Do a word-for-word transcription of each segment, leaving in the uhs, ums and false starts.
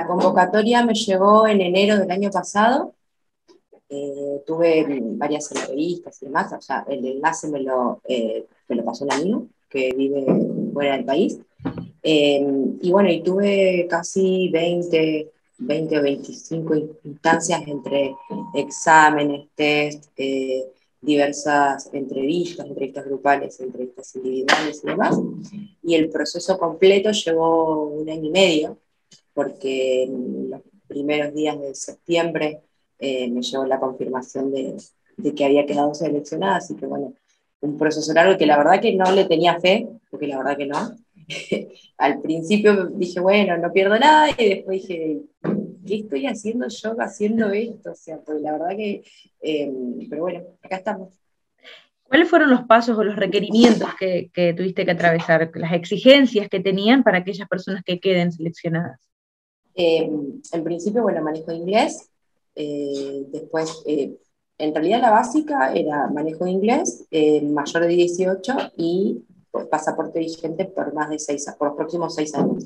convocatoria me llegó en enero del año pasado. Eh, tuve varias entrevistas y demás, o sea, el enlace me lo, eh, me lo pasó un amigo que vive fuera del país. Eh, y bueno, y tuve casi veinte, veinte o veinticinco instancias entre exámenes, test, eh, diversas entrevistas, entrevistas grupales, entrevistas individuales y demás. Y el proceso completo llevó un año y medio, porque en los primeros días de septiembre eh, me llegó la confirmación de, de que había quedado seleccionada, así que bueno, un proceso largo que la verdad que no le tenía fe, porque la verdad que no. Al principio dije, bueno, no pierdo nada, y después dije, ¿qué estoy haciendo yo haciendo esto? O sea, pues la verdad que, eh, pero bueno, acá estamos. ¿Cuáles fueron los pasos o los requerimientos que, que tuviste que atravesar, las exigencias que tenían para aquellas personas que queden seleccionadas? Eh, en principio, bueno, manejo de inglés, eh, después, eh, en realidad la básica era manejo de inglés, eh, mayor de dieciocho y pues, pasaporte vigente por más de seis, por los próximos seis años.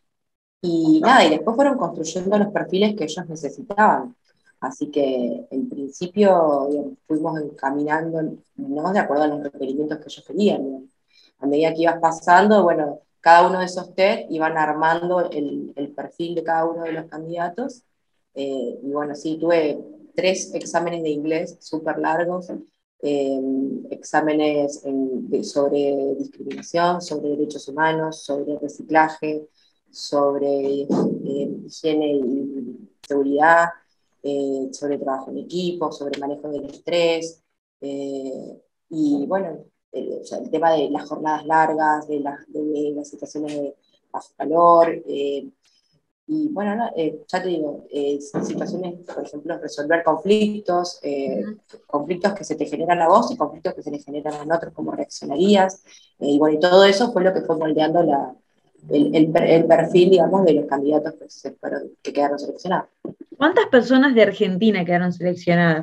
Y nada, y después fueron construyendo los perfiles que ellos necesitaban. Así que en principio digamos, fuimos encaminando, no de acuerdo a los requerimientos que ellos querían. Digamos. A medida que ibas pasando, bueno, cada uno de esos test iban armando el, el perfil de cada uno de los candidatos. Eh, y bueno, sí, tuve tres exámenes de inglés súper largos, eh, exámenes en, de, sobre discriminación, sobre derechos humanos, sobre reciclaje, sobre eh, higiene y seguridad, eh, sobre trabajo en equipo, sobre manejo del estrés, eh, y bueno, el, o sea, el tema de las jornadas largas, de, la, de las situaciones de bajo calor, eh, y bueno, no, eh, ya te digo, eh, situaciones, por ejemplo, resolver conflictos, eh, conflictos que se te generan a vos y conflictos que se le generan a otros, cómo reaccionarías, eh, y bueno, y todo eso fue lo que fue moldeando la, el, el, el, perfil, digamos, de los candidatos que, se fueron, que quedaron seleccionados. ¿Cuántas personas de Argentina quedaron seleccionadas?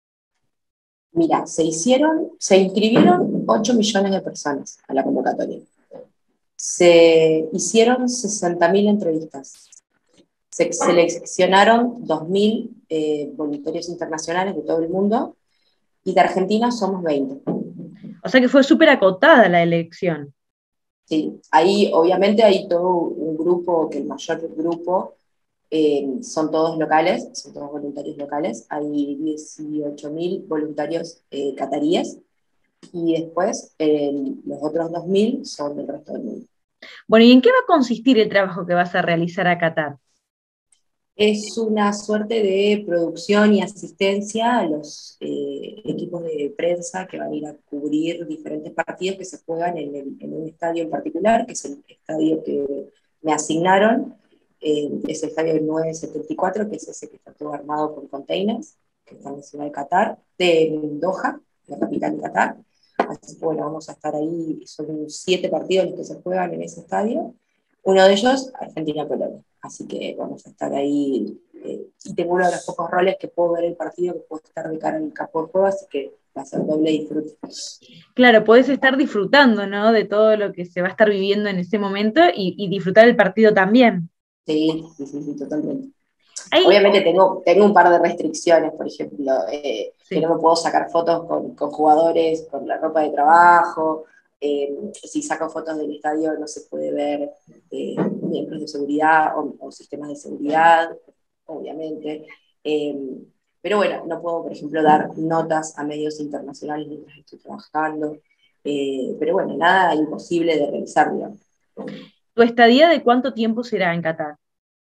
Mira, se hicieron, se inscribieron ocho millones de personas a la convocatoria. Se hicieron sesenta mil entrevistas. Se seleccionaron dos mil eh, voluntarios internacionales de todo el mundo, y de Argentina somos veinte. O sea que fue súper acotada la elección. Sí, ahí obviamente hay todo un grupo, que el mayor grupo eh, son todos locales, son todos voluntarios locales, hay dieciocho mil voluntarios eh, cataríes, y después eh, los otros dos mil son del resto del mundo. Bueno, ¿y en qué va a consistir el trabajo que vas a realizar a Qatar? Es una suerte de producción y asistencia a los eh, equipos de prensa que van a ir a cubrir diferentes partidos que se juegan en, el, en un estadio en particular, que es el estadio que me asignaron, eh, es el estadio nueve setenta y cuatro, que es ese que está todo armado con containers, que está en la ciudad de Qatar, de Doha, la capital de Qatar. Así que bueno, vamos a estar ahí, son siete partidos los que se juegan en ese estadio, uno de ellos Argentina-Polonia. Así que vamos a estar ahí, eh, y tengo uno de los pocos roles que puedo ver el partido, que puedo estar de cara al campo de juego, así que va a ser doble disfrute. Claro, podés estar disfrutando, ¿no?, de todo lo que se va a estar viviendo en ese momento y, y disfrutar el partido también. Sí, sí, sí, sí, totalmente. Hay, Obviamente tengo, tengo un par de restricciones, por ejemplo, eh, sí. que no me puedo sacar fotos con, con jugadores, con la ropa de trabajo. Eh, si saco fotos del estadio no se puede ver eh, miembros de seguridad o, o, sistemas de seguridad, obviamente. Eh, pero bueno, no puedo, por ejemplo, dar notas a medios internacionales mientras estoy trabajando. Eh, pero bueno, nada imposible de realizar, digamos. ¿Tu estadía de cuánto tiempo será en Qatar?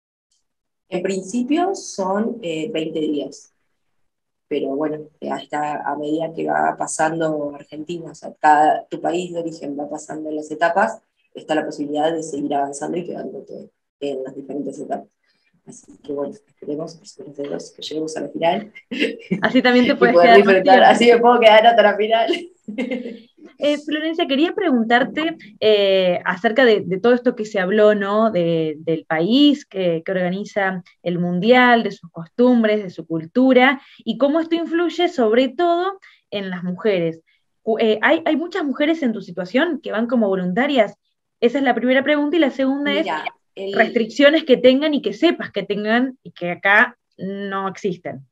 En principio son eh, veinte días. Pero bueno, hasta a medida que va pasando Argentina, o sea, cada, tu país de origen va pasando las etapas, está la posibilidad de seguir avanzando y quedándote en las diferentes etapas. Así que bueno, esperemos, esperemos que lleguemos a la final Así también te y puedes poder quedar más disfrutar, tiempo. así me puedo quedar hasta la final. Eh, Florencia, quería preguntarte eh, acerca de, de todo esto que se habló, ¿no?, de, del país que, que organiza el Mundial, de sus costumbres, de su cultura, y cómo esto influye sobre todo en las mujeres. Eh, ¿hay, ¿Hay muchas mujeres en tu situación que van como voluntarias? Esa es la primera pregunta, y la segunda es, Mira, El, restricciones que tengan y que sepas que tengan y que acá no existen.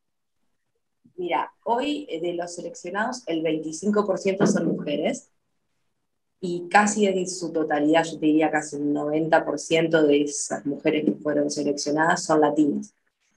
Mira, hoy de los seleccionados el veinticinco por ciento son mujeres y casi en su totalidad, yo te diría casi un noventa por ciento de esas mujeres que fueron seleccionadas son latinas.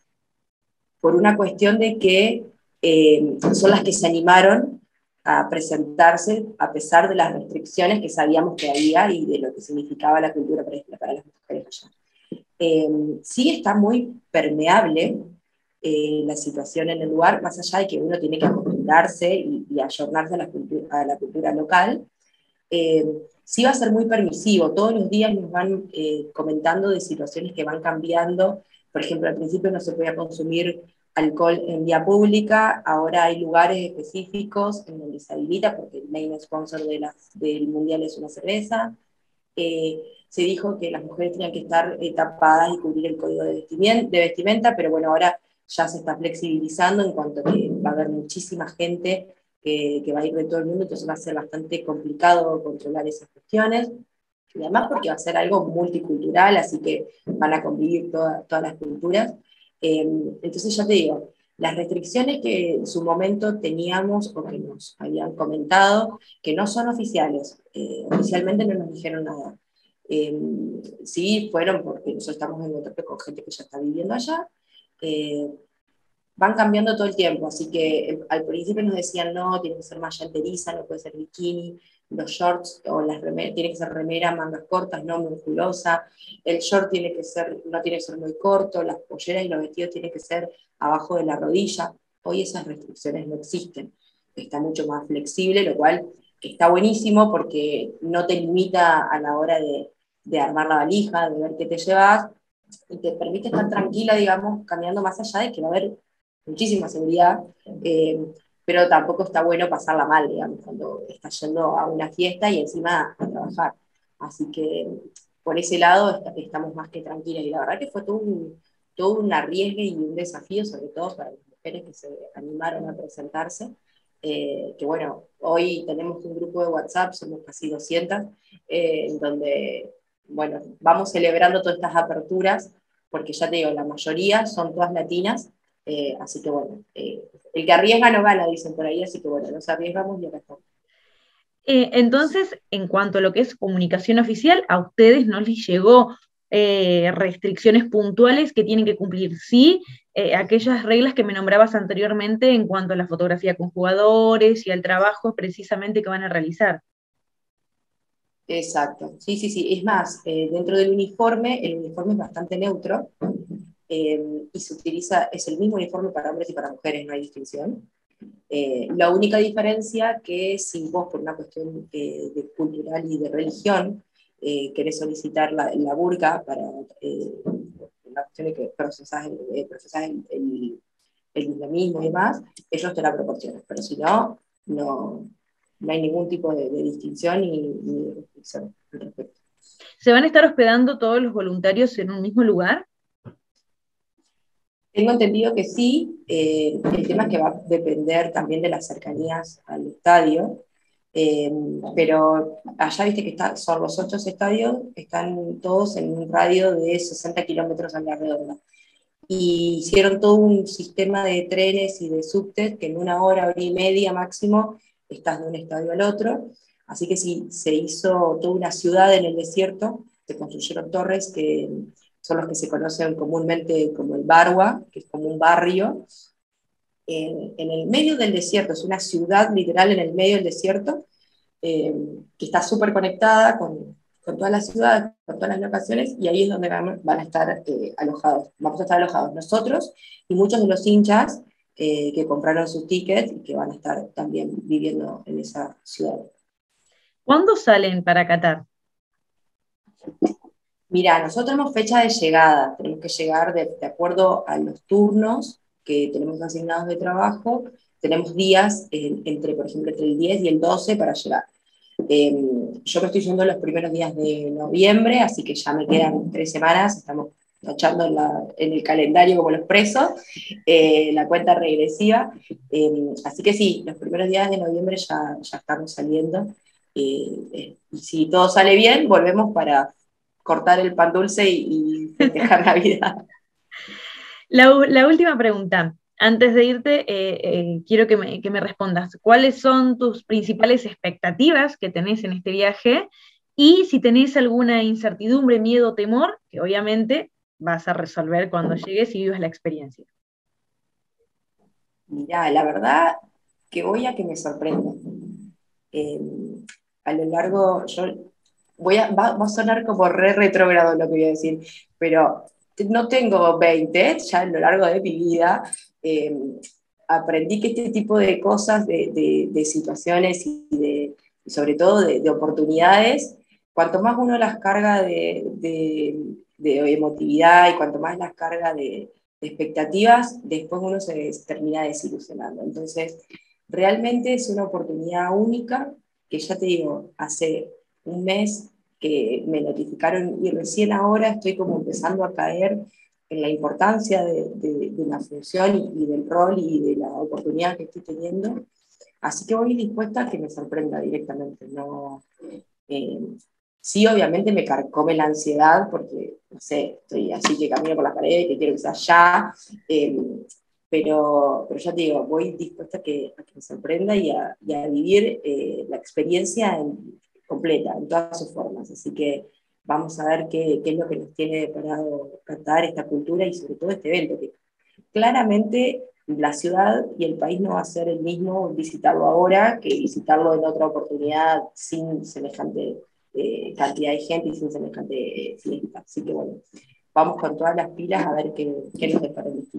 Por una cuestión de que eh, son las que se animaron a presentarse a pesar de las restricciones que sabíamos que había y de lo que significaba la cultura para, para las mujeres allá. Eh, sí está muy permeable eh, la situación en el lugar, más allá de que uno tiene que acostumbrarse y, y ayornarse a la cultura, a la cultura local. Eh, sí va a ser muy permisivo, todos los días nos van eh, comentando de situaciones que van cambiando. Por ejemplo, al principio no se podía consumir alcohol en vía pública, ahora hay lugares específicos en donde se habilita, porque el main sponsor de las, del mundial es una cerveza. Eh, se dijo que las mujeres tenían que estar eh, tapadas y cubrir el código de vestimenta, de vestimenta, pero bueno, ahora ya se está flexibilizando en cuanto a que va a haber muchísima gente que, que va a ir de todo el mundo, entonces va a ser bastante complicado controlar esas cuestiones, y además porque va a ser algo multicultural, así que van a convivir toda, todas las culturas. Eh, entonces ya te digo, las restricciones que en su momento teníamos o que nos habían comentado, que no son oficiales, eh, oficialmente no nos dijeron nada. Eh, sí fueron porque nosotros estamos en contacto con gente que ya está viviendo allá, eh, van cambiando todo el tiempo, así que eh, al principio nos decían no, tiene que ser malla enteriza, no puede ser bikini, los shorts o las remeras, tiene que ser remera, mangas cortas, no musculosa, el short tiene que ser, no tiene que ser muy corto, las polleras y los vestidos tienen que ser abajo de la rodilla. Hoy esas restricciones no existen, está mucho más flexible, lo cual está buenísimo porque no te limita a la hora de, de armar la valija, de ver qué te llevas, y te permite estar tranquila, digamos, caminando más allá de que va a haber muchísima seguridad, eh, pero tampoco está bueno pasarla mal, digamos, cuando estás yendo a una fiesta y encima a trabajar. Así que por ese lado est estamos más que tranquilos. Y la verdad que fue todo un, todo un arriesgue y un desafío, sobre todo para las mujeres que se animaron a presentarse. Eh, que bueno, hoy tenemos un grupo de WhatsApp, somos casi doscientas, eh, en donde, bueno, vamos celebrando todas estas aperturas, porque ya te digo, la mayoría son todas latinas, eh, así que bueno, eh, el que arriesga no gana, dicen por ahí, así que bueno, nos arriesgamos y acá estamos. Eh, entonces, en cuanto a lo que es comunicación oficial, a ustedes no les llegó eh, restricciones puntuales que tienen que cumplir, sí, eh, aquellas reglas que me nombrabas anteriormente en cuanto a la fotografía con jugadores y al trabajo precisamente que van a realizar. Exacto, sí, sí, sí. Es más, eh, dentro del uniforme, el uniforme es bastante neutro, eh, y se utiliza, es el mismo uniforme para hombres y para mujeres, no hay distinción. Eh, la única diferencia que si vos por una cuestión eh, de cultural y de religión eh, querés solicitar la, la burka para eh, una cuestión de que procesás el, eh, procesás el, el, el islamismo y demás, ellos te la proporcionan, pero si no, no, no hay ningún tipo de, de distinción ni, ni restricción al respecto. ¿Se van a estar hospedando todos los voluntarios en un mismo lugar? Tengo entendido que sí, eh, el tema es que va a depender también de las cercanías al estadio, eh, pero allá viste que está, son los ocho estadios, están todos en un radio de sesenta kilómetros a la redonda. Y hicieron todo un sistema de trenes y de subtes que en una hora, hora y media máximo estás de un estadio al otro. Así que sí, se hizo toda una ciudad en el desierto, se construyeron torres que son los que se conocen comúnmente como el Barwa, que es como un barrio, en, en el medio del desierto, es una ciudad literal en el medio del desierto, eh, que está súper conectada con, con todas las ciudades, con todas las locaciones, y ahí es donde van, van a estar eh, alojados, vamos a estar alojados nosotros y muchos de los hinchas eh, que compraron sus tickets y que van a estar también viviendo en esa ciudad. ¿Cuándo salen para Qatar? Mira, nosotros tenemos fecha de llegada, tenemos que llegar de, de acuerdo a los turnos que tenemos asignados de trabajo, tenemos días en, entre, por ejemplo, entre el diez y el doce para llegar. Eh, yo me estoy yendo los primeros días de noviembre, así que ya me quedan tres semanas, estamos tachando en, la, en el calendario como los presos, eh, la cuenta regresiva, eh, así que sí, los primeros días de noviembre ya, ya estamos saliendo, eh, eh, y si todo sale bien, volvemos para cortar el pan dulce y, y festejar Navidad. La, la última pregunta. Antes de irte, eh, eh, quiero que me, que me respondas. ¿Cuáles son tus principales expectativas que tenés en este viaje? Y si tenés alguna incertidumbre, miedo, temor, que obviamente vas a resolver cuando llegues y vivas la experiencia. Mirá, la verdad que voy a que me sorprenda. Eh, a lo largo, yo voy a, va, va a sonar como re retrógrado lo que voy a decir, pero no tengo veinte, ya a lo largo de mi vida eh, aprendí que este tipo de cosas, de, de, de situaciones y de, sobre todo de, de, oportunidades, cuanto más uno las carga de, de, de emotividad y cuanto más las carga de, de expectativas, después uno se, se termina desilusionando. Entonces, realmente es una oportunidad única que ya te digo, hace un mes que me notificaron y recién ahora estoy como empezando a caer en la importancia de, de, de la función y, y del rol y de la oportunidad que estoy teniendo. Así que voy dispuesta a que me sorprenda directamente. No, eh, sí, obviamente me carcome la ansiedad porque, no sé, estoy así que camino por las paredes, que quiero que sea ya. Eh, pero, pero ya te digo, voy dispuesta a que, a que me sorprenda y a, y a vivir eh, la experiencia en, completa, en todas sus formas. Así que vamos a ver qué, qué es lo que nos tiene deparado Qatar, esta cultura y sobre todo este evento, que claramente la ciudad y el país no va a ser el mismo visitarlo ahora que visitarlo en otra oportunidad sin semejante eh, cantidad de gente y sin semejante fiesta. Así que bueno, vamos con todas las pilas a ver qué, qué nos depara el destino.